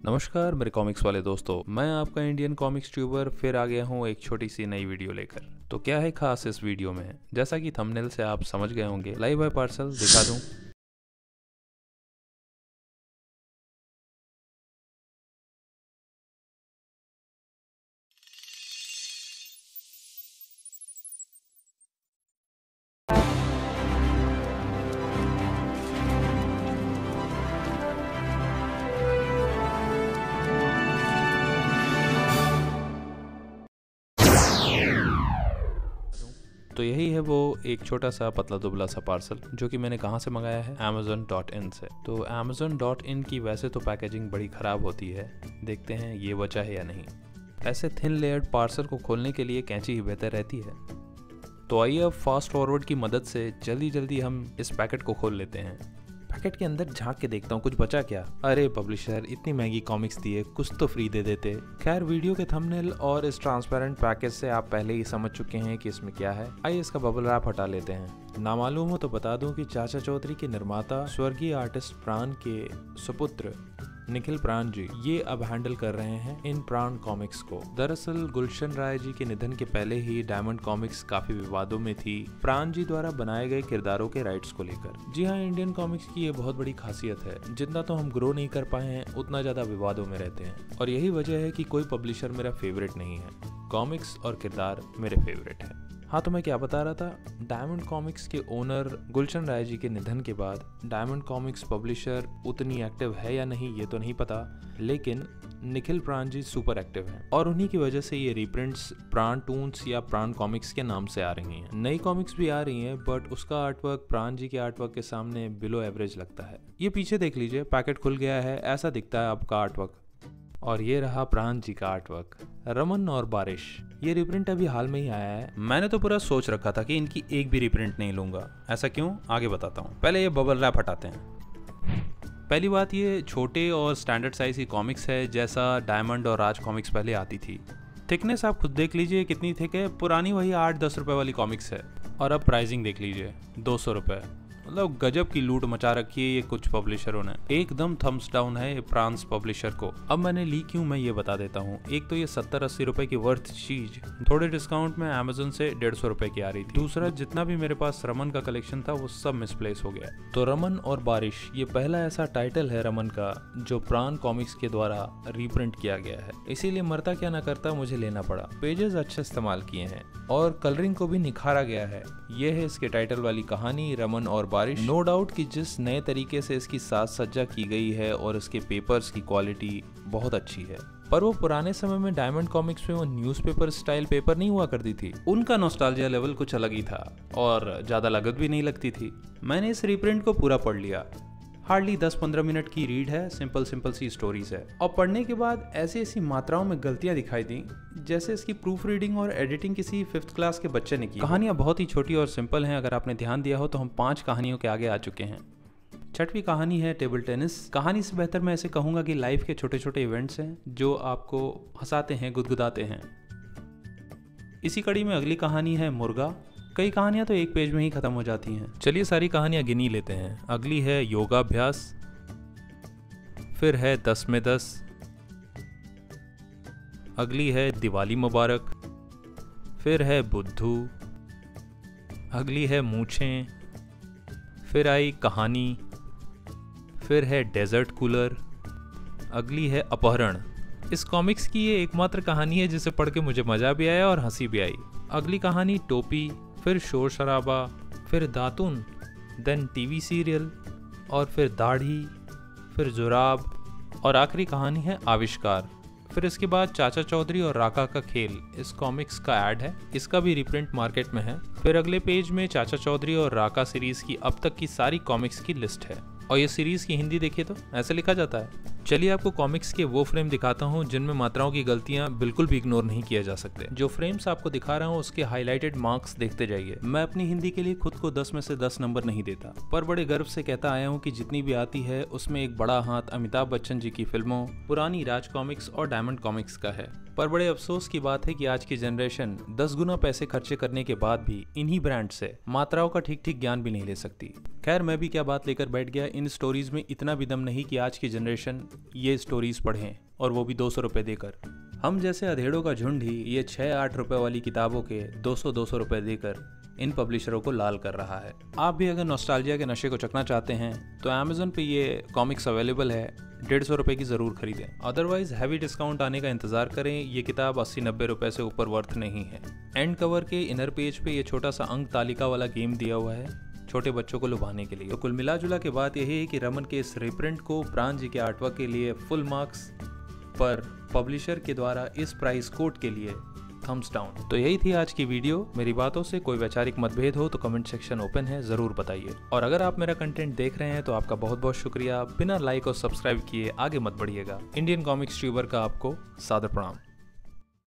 नमस्कार मेरे कॉमिक्स वाले दोस्तों, मैं आपका इंडियन कॉमिक्स ट्यूबर फिर आ गया हूँ एक छोटी सी नई वीडियो लेकर। तो क्या है खास इस वीडियो में? जैसा कि थंबनेल से आप समझ गए होंगे, लाइव बाय पार्सल दिखा दूँ। तो यही है वो एक छोटा सा पतला दुबला सा पार्सल जो कि मैंने कहाँ से मंगाया है, Amazon.in से। तो Amazon.in की वैसे तो पैकेजिंग बड़ी ख़राब होती है, देखते हैं ये बचा है या नहीं। ऐसे थिन लेयर्ड पार्सल को खोलने के लिए कैंची ही बेहतर रहती है। तो आइए अब फास्ट फॉरवर्ड की मदद से जल्दी जल्दी हम इस पैकेट को खोल लेते हैं। पैकेट के अंदर झांक के देखता हूँ कुछ बचा क्या। अरे पब्लिशर, इतनी महंगी कॉमिक्स दिए, कुछ तो फ्री दे देते। खैर, वीडियो के थंबनेल और इस ट्रांसपेरेंट पैकेज से आप पहले ही समझ चुके हैं कि इसमें क्या है। आइए इसका बबल रैप हटा लेते हैं। नामालूम हो तो बता दूं कि चाचा चौधरी के निर्माता स्वर्गीय आर्टिस्ट प्राण के सुपुत्र निखिल प्राण जी ये अब हैंडल कर रहे हैं इन प्राण कॉमिक्स को। दरअसल गुलशन राय जी के निधन के पहले ही डायमंड कॉमिक्स काफी विवादों में थी प्राण जी द्वारा बनाए गए किरदारों के राइट्स को लेकर। जी हाँ, इंडियन कॉमिक्स की ये बहुत बड़ी खासियत है, जितना तो हम ग्रो नहीं कर पाए हैं उतना ज्यादा विवादों में रहते हैं। और यही वजह है कि कोई पब्लिशर मेरा फेवरेट नहीं है, कॉमिक्स और किरदार मेरे फेवरेट है। हाँ, तो मैं क्या बता रहा था, डायमंड कॉमिक्स के ओनर गुलशन राय जी के निधन के बाद डायमंड कॉमिक्स पब्लिशर उतनी एक्टिव है या नहीं ये तो नहीं पता, लेकिन निखिल प्राण जी सुपर एक्टिव हैं और उन्हीं की वजह से ये रीप्रिंट्स प्राण टून्स या प्राण कॉमिक्स के नाम से आ रही हैं। नई कॉमिक्स भी आ रही हैं बट उसका आर्टवर्क प्राण जी के आर्टवर्क के सामने बिलो एवरेज लगता है। ये पीछे देख लीजिए, पैकेट खुल गया है, ऐसा दिखता है आपका आर्टवर्क। और ये रहा प्राण जी का आर्टवर्क। रमन और बारिश, ये रिप्रिंट अभी हाल में ही आया है। मैंने तो पूरा सोच रखा था कि इनकी एक भी रिप्रिंट नहीं लूंगा। ऐसा क्यों, आगे बताता हूँ। पहले ये बबल रैप हटाते हैं। पहली बात, ये छोटे और स्टैंडर्ड साइज की कॉमिक्स है जैसा डायमंड और राज कॉमिक्स पहले आती थी। थिकनेस आप खुद देख लीजिए कितनी थिक है, पुरानी वही 8-10 रुपए वाली कॉमिक्स है। और अब प्राइसिंग देख लीजिए, 200 रुपए। मतलब गजब की लूट मचा रखी है ये कुछ पब्लिशरों ने। एकदम थम्स डाउन है प्रांस पब्लिशर को। अब मैंने ली क्यों, मैं ये बता देता हूँ। एक तो ये 70-80 रुपए की वर्थ चीज थोड़े डिस्काउंट में अमेज़न से 150 रुपए की आ रही थी। दूसरा, जितना भी मेरे पास रमन का कलेक्शन था वो सब मिसप्लेस हो गया। तो रमन और बारिश, ये पहला ऐसा टाइटल है रमन का जो प्राण कॉमिक्स के द्वारा रीप्रिंट किया गया है, इसीलिए मरता क्या ना करता मुझे लेना पड़ा। पेजेस अच्छे इस्तेमाल किए हैं और कलरिंग को भी निखारा गया है। ये है इसके टाइटल वाली कहानी, रमन और बारिश। नो डाउट कि जिस नए तरीके से इसकी साज सज्जा की गई है और इसके पेपर्स की क्वालिटी बहुत अच्छी है, पर वो पुराने समय में डायमंड कॉमिक्स में वो न्यूज़पेपर स्टाइल पेपर नहीं हुआ करती थी, उनका नॉस्टैल्जिया लेवल कुछ अलग ही था और ज्यादा लागत भी नहीं लगती थी। मैंने इस रीप्रिंट को पूरा पढ़ लिया। हार्डली 10-15 मिनट की रीड है, सिंपल सी स्टोरीज है। और पढ़ने के बाद ऐसी ऐसी मात्राओं में गलतियां दिखाई दी जैसे इसकी प्रूफ रीडिंग और एडिटिंग किसी 5th क्लास के बच्चे ने की। कहानियां बहुत ही छोटी और सिंपल हैं, अगर आपने ध्यान दिया हो तो हम 5 कहानियों के आगे आ चुके हैं। 6वीं कहानी है टेबल टेनिस। कहानी से बेहतर मैं ऐसे कहूंगा कि लाइफ के छोटे छोटे इवेंट्स हैं जो आपको हंसाते हैं, गुदगुदाते हैं। इसी कड़ी में अगली कहानी है मुर्गा। कई कहानियां तो एक पेज में ही खत्म हो जाती हैं। चलिए सारी कहानियां गिनी लेते हैं। अगली है योगाभ्यास, फिर है 10 में 10, अगली है दिवाली मुबारक, फिर है बुद्धू, अगली है मूछें, फिर आई कहानी, फिर है डेजर्ट कूलर, अगली है अपहरण। इस कॉमिक्स की ये एकमात्र कहानी है जिसे पढ़ के मुझे मजा भी आया और हंसी भी आई। अगली कहानी टोपी, फिर शोर शराबा, फिर दातुन, देन टीवी सीरियल, और फिर दाढ़ी, फिर जुराब, और आखिरी कहानी है आविष्कार। फिर इसके बाद चाचा चौधरी और राका का खेल, इस कॉमिक्स का ऐड है, इसका भी रिप्रिंट मार्केट में है। फिर अगले पेज में चाचा चौधरी और राका सीरीज की अब तक की सारी कॉमिक्स की लिस्ट है, और ये सीरीज की हिंदी देखिए तो ऐसे लिखा जाता है। चलिए आपको कॉमिक्स के वो फ्रेम दिखाता हूँ जिनमें मात्राओं की गलतियां बिल्कुल भी इग्नोर नहीं किया जा सकते। जो फ्रेम्स आपको दिखा रहा हूँ उसके हाईलाइटेड मार्क्स देखते जाइए। मैं अपनी हिंदी के लिए खुद को 10 में से 10 नंबर नहीं देता, पर बड़े गर्व से कहता आया हूँ कि जितनी भी आती है उसमें एक बड़ा हाथ अमिताभ बच्चन जी की फिल्मों, पुरानी राज कॉमिक्स और डायमंड कॉमिक्स का है। पर बड़े अफसोस की बात है कि आज की जनरेशन 10 गुना पैसे खर्चे करने के बाद भी इन्हीं ब्रांड से मात्राओं का ठीक ज्ञान भी नहीं ले सकती। खैर, मैं भी क्या बात लेकर बैठ गया, इन स्टोरीज में इतना भी दम नहीं कि आज की जनरेशन ये स्टोरीज पढ़ें, और वो भी 200 रुपये देकर। हम जैसे अधेड़ों का झुंड ही ये 6-8 रुपये वाली किताबों के 200-200 रुपये देकर इन पब्लिशरों को लाल कर रहा है। आप भी अगर नॉस्टैल्जिया के नशे को चखना चाहते हैं तो अमेज़न पे ये कॉमिक्स अवेलेबल है, 150 रुपये की ज़रूर खरीदें। अदरवाइज़ हैवी डिस्काउंट आने का इंतज़ार करें, ये किताब 80-90 रुपये से ऊपर वर्थ नहीं है। एंड कवर के इनर पेज पे ये छोटा सा अंक तालिका वाला गेम दिया हुआ है छोटे बच्चों को लुभाने के लिए। तो कुल मिला जुला के बात यही है कि रमन के इस रिप्रिंट को प्राण जी के आर्टवर्क के लिए फुल मार्क्स, पर पब्लिशर के द्वारा इस प्राइस कोड के लिए थम्स डाउन। तो यही थी आज की वीडियो। मेरी बातों से कोई वैचारिक मतभेद हो तो कमेंट सेक्शन ओपन है, ज़रूर बताइए। और अगर आप मेरा कंटेंट देख रहे हैं तो आपका बहुत बहुत शुक्रिया। बिना लाइक और सब्सक्राइब किए आगे मत बढ़िएगा। इंडियन कॉमिक्स ट्यूबर का आपको सादर प्रणाम।